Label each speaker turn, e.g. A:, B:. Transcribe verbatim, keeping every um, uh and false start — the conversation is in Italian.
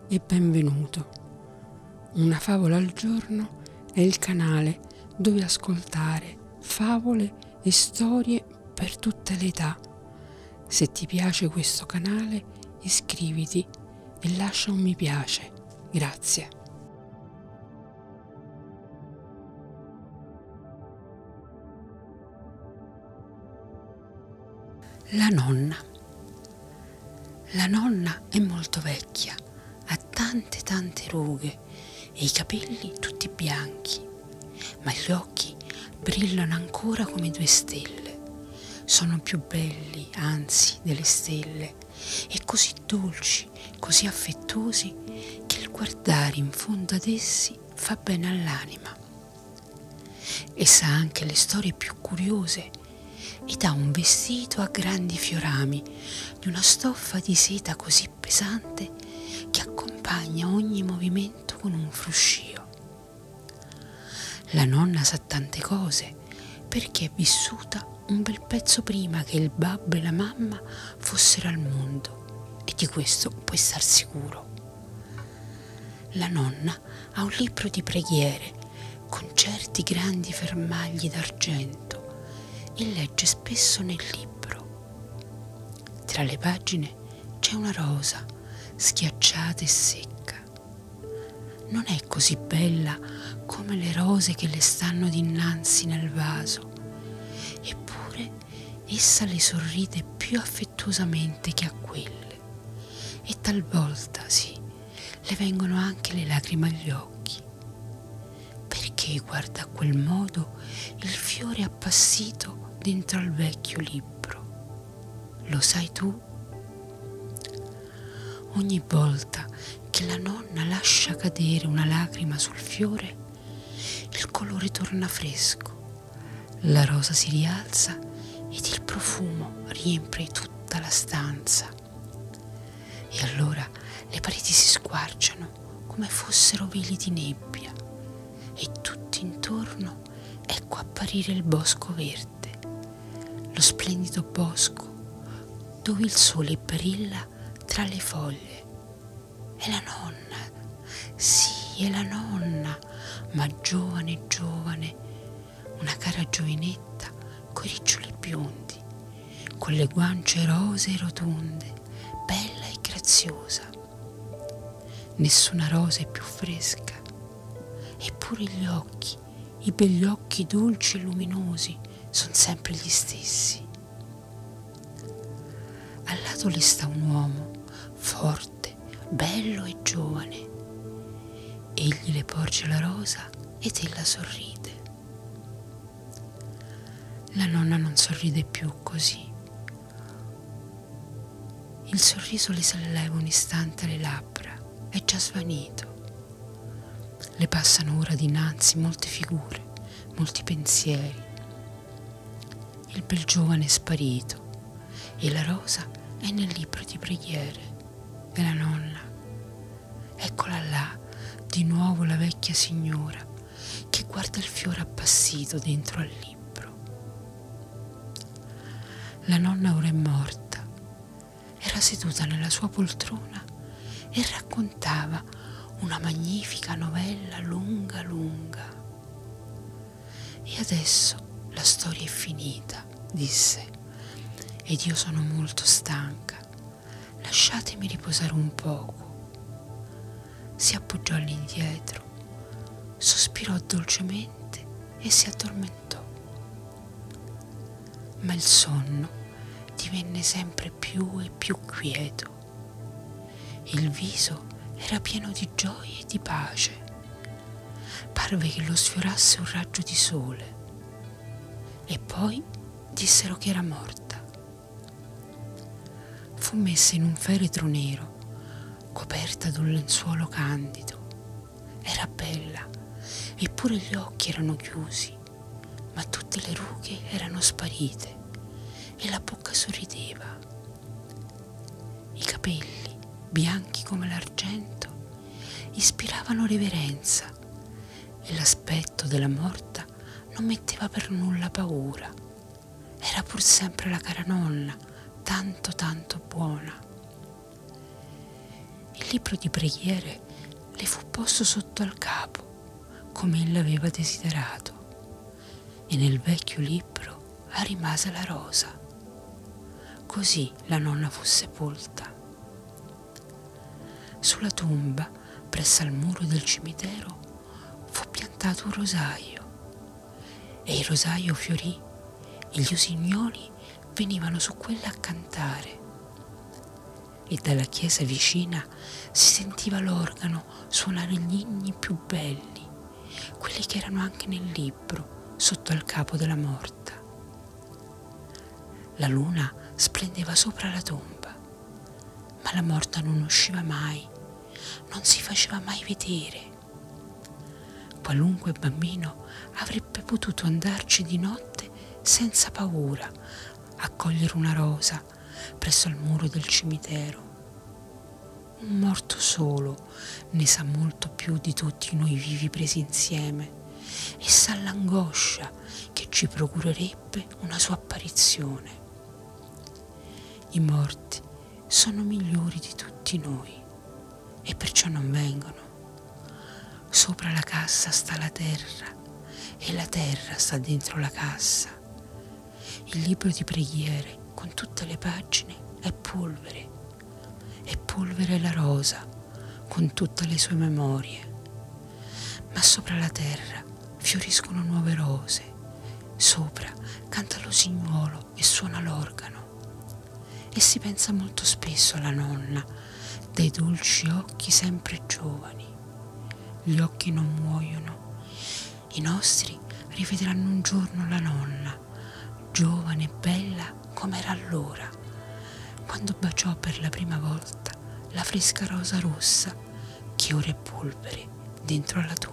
A: e benvenuto. Una favola al giorno è il canale dove ascoltare favole e storie per tutte le età. Se ti piace questo canale, iscriviti e lascia un mi piace. Grazie. La nonna. La nonna è molto vecchia, ha tante tante rughe e i capelli tutti bianchi, ma gli occhi brillano ancora come due stelle. Sono più belli, anzi, delle stelle, e così dolci, così affettuosi, che il guardare in fondo ad essi fa bene all'anima. E sa anche le storie più curiose ed ha un vestito a grandi fiorami di una stoffa di seta così pesante che accompagna ogni movimento con un fruscio. La nonna sa tante cose perché è vissuta un bel pezzo prima che il babbo e la mamma fossero al mondo, e di questo puoi star sicuro. La nonna ha un libro di preghiere con certi grandi fermagli d'argento e legge spesso nel libro. Tra le pagine c'è una rosa schiacciata e secca. Non è così bella come le rose che le stanno dinanzi nel vaso, eppure essa le sorride più affettuosamente che a quelle, e talvolta, sì, le vengono anche le lacrime agli occhi. Perché guarda a quel modo il fiore appassito dentro al vecchio libro? Lo sai tu? Ogni volta che la nonna lascia cadere una lacrima sul fiore, il colore torna fresco, la rosa si rialza ed il profumo riempie tutta la stanza. E allora le pareti si squarciano come fossero veli di nebbia e tutto intorno ecco apparire il bosco verde, lo splendido bosco dove il sole brilla tra le foglie. È la nonna, sì, è la nonna, ma giovane, giovane, una cara giovinetta coi riccioli biondi, con le guance rose e rotonde, bella e graziosa. Nessuna rosa è più fresca, eppure gli occhi, i begli occhi dolci e luminosi, sono sempre gli stessi. Al lato le sta un uomo, forte, bello e giovane. Egli le porge la rosa ed ella sorride. La nonna non sorride più così. Il sorriso le solleva un istante alle labbra, è già svanito. Le passano ora dinanzi molte figure, molti pensieri. Il bel giovane è sparito e la rosa è nel libro di preghiere. E la nonna, eccola là, di nuovo la vecchia signora che guarda il fiore appassito dentro al libro. La nonna ora è morta, era seduta nella sua poltrona e raccontava una magnifica novella lunga lunga. E adesso la storia è finita, disse, ed io sono molto stanca. Lasciatemi riposare un poco. Si appoggiò all'indietro, sospirò dolcemente e si addormentò. Ma il sonno divenne sempre più e più quieto. Il viso era pieno di gioia e di pace. Parve che lo sfiorasse un raggio di sole. E poi dissero che era morta. Fu messa in un feretro nero, coperta d'un lenzuolo candido. Era bella, eppure gli occhi erano chiusi, ma tutte le rughe erano sparite e la bocca sorrideva. I capelli, bianchi come l'argento, ispiravano reverenza e l'aspetto della morta non metteva per nulla paura. Era pur sempre la cara nonna, tanto tanto buona. Il libro di preghiere le fu posto sotto al capo, come ella aveva desiderato, e nel vecchio libro rimase la rosa. Così la nonna fu sepolta. Sulla tomba, presso al muro del cimitero, fu piantato un rosaio, e il rosaio fiorì, e gli usignoli venivano su quella a cantare. E dalla chiesa vicina si sentiva l'organo suonare gli inni più belli, quelli che erano anche nel libro, sotto al capo della morta. La luna splendeva sopra la tomba, ma la morta non usciva mai, non si faceva mai vedere. Qualunque bambino avrebbe potuto andarci di notte senza paura a cogliere una rosa presso al muro del cimitero. Un morto solo ne sa molto più di tutti noi vivi presi insieme e sa l'angoscia che ci procurerebbe una sua apparizione. I morti sono migliori di tutti noi e perciò non vengono. Sopra la cassa sta la terra e la terra sta dentro la cassa. Il libro di preghiere con tutte le pagine è polvere, e polvere è la rosa con tutte le sue memorie. Ma sopra la terra fioriscono nuove rose, sopra canta l'usignuolo e suona l'organo. E si pensa molto spesso alla nonna, dai dolci occhi sempre giovani. Gli occhi non muoiono, i nostri rivedranno un giorno la nonna, giovane e bella come era allora, quando baciò per la prima volta la fresca rosa rossa che ora è polvere dentro alla tua